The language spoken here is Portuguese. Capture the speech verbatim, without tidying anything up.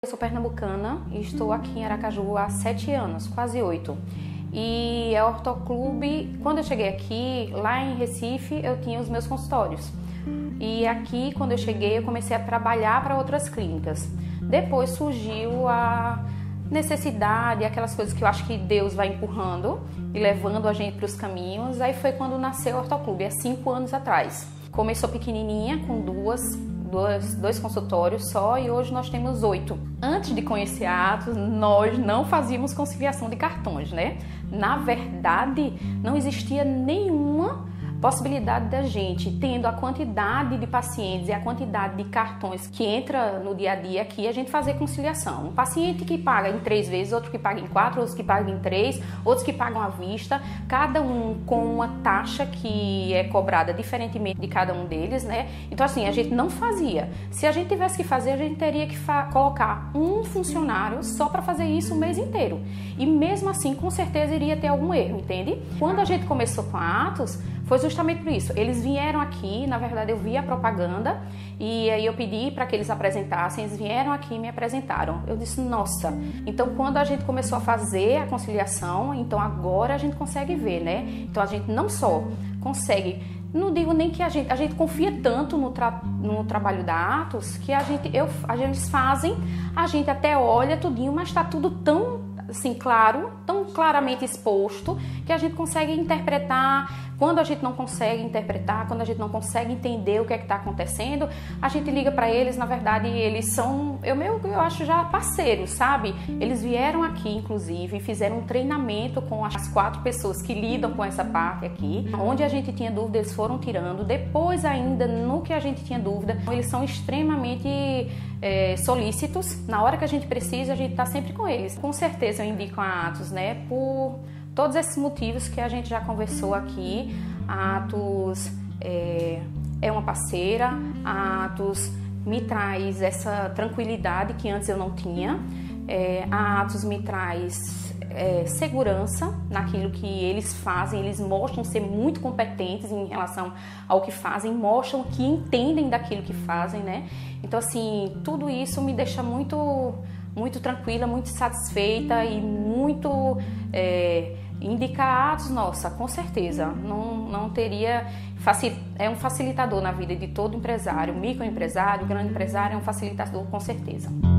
Eu sou pernambucana e estou aqui em Aracaju há sete anos, quase oito. E a Ortoclube, quando eu cheguei aqui, lá em Recife, eu tinha os meus consultórios. E aqui, quando eu cheguei, eu comecei a trabalhar para outras clínicas. Depois surgiu a necessidade, aquelas coisas que eu acho que Deus vai empurrando e levando a gente para os caminhos. Aí foi quando nasceu a Ortoclube, há cinco anos atrás. Começou pequenininha, com duas, duas, dois consultórios só, e hoje nós temos oito. Antes de conhecer a Atos, nós não fazíamos conciliação de cartões, né? Na verdade, não existia nenhuma possibilidade da gente, tendo a quantidade de pacientes e a quantidade de cartões que entra no dia a dia aqui, a gente fazer conciliação. Um paciente que paga em três vezes, outro que paga em quatro, outros que pagam em três, outros que pagam à vista, cada um com uma taxa que é cobrada diferentemente de cada um deles, né? Então assim, a gente não fazia. Se a gente tivesse que fazer, a gente teria que colocar um funcionário só para fazer isso o mês inteiro. E mesmo assim, com certeza iria ter algum erro, entende? Quando a gente começou com a Atos, foi justamente por isso. Eles vieram aqui, na verdade eu vi a propaganda e aí eu pedi para que eles apresentassem, eles vieram aqui e me apresentaram. Eu disse, nossa, então quando a gente começou a fazer a conciliação, então agora a gente consegue ver, né? Então a gente não só consegue, não digo nem que a gente, a gente confia tanto no, tra, no trabalho da Atos, que a gente, eu, a gente, eles fazem, a gente até olha tudinho, mas está tudo tão assim, claro, tão claramente exposto, que a gente consegue interpretar. Quando a gente não consegue interpretar, quando a gente não consegue entender o que é que está acontecendo, a gente liga para eles. Na verdade, eles são, eu, meu, eu acho já parceiros, sabe? Eles vieram aqui, inclusive, e fizeram um treinamento com as quatro pessoas que lidam com essa parte aqui. Onde a gente tinha dúvida, eles foram tirando. Depois, ainda, no que a gente tinha dúvida, eles são extremamente é, solícitos. Na hora que a gente precisa, a gente está sempre com eles. Com certeza, eu indico a Atos, né? Por todos esses motivos que a gente já conversou aqui. A Atos é, é uma parceira, a Atos me traz essa tranquilidade que antes eu não tinha, é, a Atos me traz é, segurança naquilo que eles fazem, eles mostram ser muito competentes em relação ao que fazem, mostram que entendem daquilo que fazem, né? Então assim, tudo isso me deixa muito, muito tranquila, muito satisfeita e muito... É, indicar Atos, nossa, com certeza, não, não teria, é um facilitador na vida de todo empresário, microempresário, grande empresário, é um facilitador com certeza.